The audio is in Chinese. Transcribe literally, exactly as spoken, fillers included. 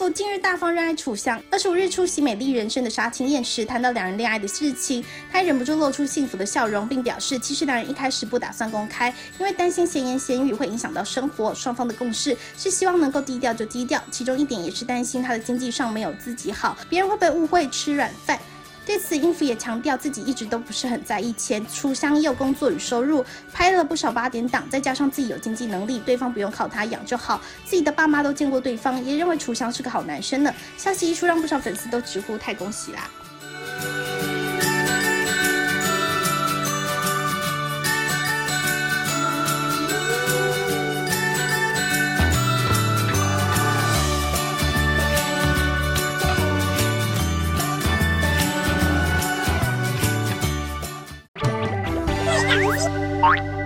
府近日大方热爱楚翔，二十五日出席《美丽人生》的杀青宴时，谈到两人恋爱的事情，他忍不住露出幸福的笑容，并表示其实两人一开始不打算公开，因为担心闲言闲语会影响到生活，双方的共识是希望能够低调就低调，其中一点也是担心他的经济上没有自己好，别人会被误会吃软饭。对此，殷芙也强调自己一直都不是很在意钱，楚翔也有工作与收入，拍了不少八点档，再加上自己有经济能力，对方不用靠他养就好。自己的爸妈都见过对方，也认为楚翔是个好男生呢。消息一出，让不少粉丝都直呼太恭喜啦！ Bye.